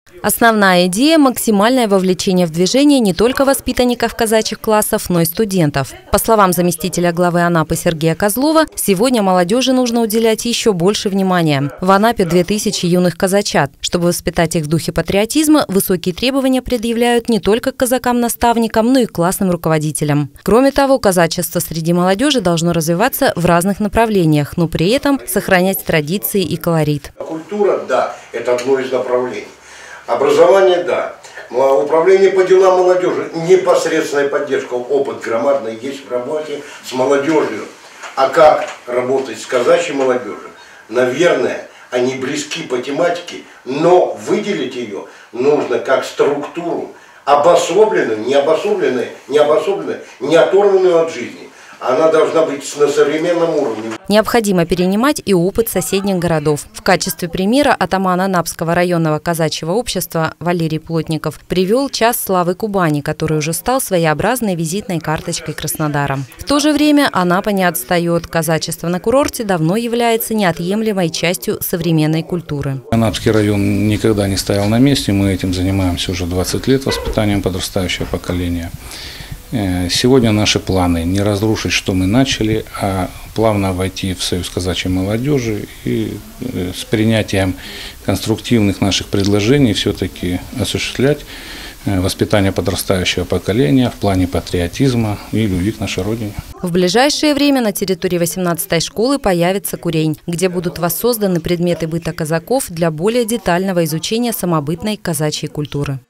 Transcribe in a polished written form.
Основная идея – максимальное вовлечение в движение не только воспитанников казачьих классов, но и студентов. По словам заместителя главы Анапы Сергея Козлова, сегодня молодежи нужно уделять еще больше внимания. В Анапе 2000 юных казачат. Чтобы воспитать их в духе патриотизма, высокие требования предъявляют не только к казакам-наставникам, но и к классным руководителям. Кроме того, казачество среди молодежи должно развиваться в разных направлениях, но при этом сохранять традиции и колорит. Культура, да, это одно из направлений. Образование, да. Управление по делам молодежи, непосредственная поддержка, опыт громадный есть в работе с молодежью. А как работать с казачьей молодежью? Наверное, они близки по тематике, но выделить ее нужно как структуру, обособленную, не оторванную от жизни. Она должна быть на современном уровне. Необходимо перенимать и опыт соседних городов. В качестве примера атаман Анапского районного казачьего общества Валерий Плотников привел час славы Кубани, который уже стал своеобразной визитной карточкой Краснодара. В то же время Анапа не отстает. Казачество на курорте давно является неотъемлемой частью современной культуры. Анапский район никогда не стоял на месте. Мы этим занимаемся уже 20 лет, воспитанием подрастающего поколения. Сегодня наши планы не разрушить, что мы начали, а плавно войти в Союз казачьей молодежи и с принятием конструктивных наших предложений все-таки осуществлять воспитание подрастающего поколения в плане патриотизма и любви к нашей родине. В ближайшее время на территории 18-й школы появится курень, где будут воссозданы предметы быта казаков для более детального изучения самобытной казачьей культуры.